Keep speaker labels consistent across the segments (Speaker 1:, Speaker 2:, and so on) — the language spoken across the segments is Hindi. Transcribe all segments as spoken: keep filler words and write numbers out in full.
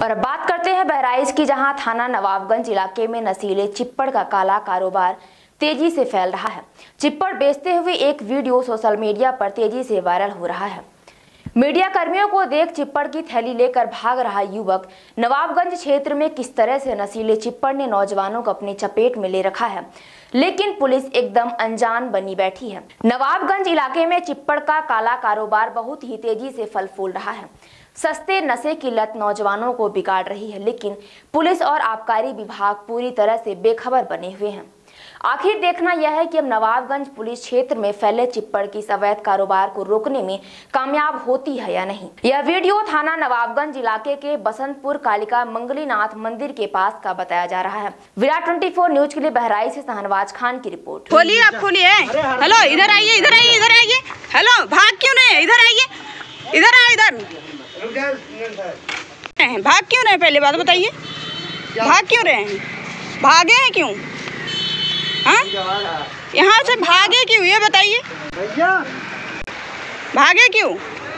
Speaker 1: और बात करते हैं बहराइच की, जहां थाना नवाबगंज इलाके में नशीले चिप्पड़ का काला कारोबार तेजी से फैल रहा है। चिप्पड़ बेचते हुए एक वीडियो सोशल मीडिया पर तेजी से वायरल हो रहा है। मीडिया कर्मियों को देख चिप्पड़ की थैली लेकर भाग रहा युवक। नवाबगंज क्षेत्र में किस तरह से नशीले चिप्पड़ ने नौजवानों को अपनी चपेट में ले रखा है, लेकिन पुलिस एकदम अनजान बनी बैठी है। नवाबगंज इलाके में चिप्पड़ का काला कारोबार बहुत ही तेजी से फल फूल रहा है। सस्ते नशे की लत नौजवानों को बिगाड़ रही है, लेकिन पुलिस और आबकारी विभाग पूरी तरह से बेखबर बने हुए हैं। आखिर देखना यह है कि अब नवाबगंज पुलिस क्षेत्र में फैले चिप्पड़ की अवैध कारोबार को रोकने में कामयाब होती है या नहीं। यह वीडियो थाना नवाबगंज इलाके के बसंतपुर कालिका मंगलीनाथ मंदिर के पास का बताया जा रहा है। विराट ट्वेंटी फोर न्यूज के लिए बहराइच से शाहनवाज खान की रिपोर्ट।
Speaker 2: खोलिए, आप खोलिए। हेलो, इधर आइए, इधर आइए, इधर आइए। हेलो, भाग क्यों नहीं? इधर आइए, इधर आइए, इधर भाग क्यों रहे? पहले बात बताइए, भाग क्यों रहे हैं? भागे हैं क्यों? हाँ, यहाँ से भागे क्यों, ये बताइए। भागे क्यों?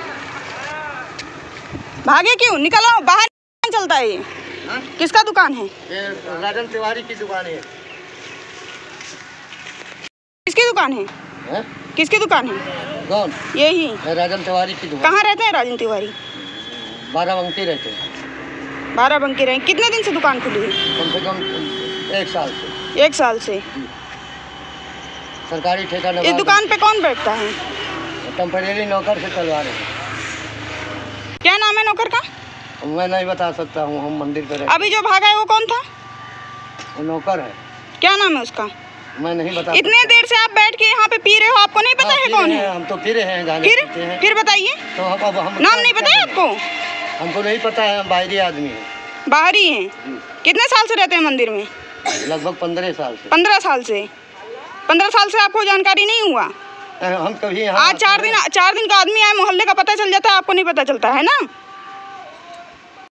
Speaker 2: भागे क्यों? निकलो बाहर। चलता है ये? हा? किसका दुकान है? ये राजन तिवारी की दुकान है। किसकी दुकान है? हा? किसकी दुकान है? कौन? यही राजन तिवारी की दुकान। कहाँ रहते हैं राजन तिवारी? बाराबंकी रहते हैं। बाराबंकी रहे। कितने दिन से दुकान खुली है? कम से कम एक साल से। एक साल से सरकारी ठेका। इस दुकान पे कौन बैठता है? टेम्परेरी नौकर से चलवा रहे हैं। क्या नाम है नौकर का? मैं नहीं बता सकता हूँ, हम मंदिर पे रहते। अभी जो भागा है वो कौन था? वो नौकर है। क्या नाम है उसका? मैं नहीं बता। इतने देर से आप बैठ के यहाँ पे पी रहे हो, आपको नहीं पता है कौन है? हम तो पी रहे हैं, गाने पीते हैं। फिर बताइए। तो अब हम नाम नहीं पता है आपको? हमको नहीं पता है, हम बाहरी आदमी हैं। बाहरी हैं? कितने साल से रहते हैं मंदिर में? लगभग पंद्रह साल से। पंद्रह साल से? पंद्रह साल से आपको जानकारी नहीं हुआ? हम कभी आज चार दिन चार दिन का आदमी आए, मोहल्ले का पता चल जाता है, आपको नहीं पता चलता है ना?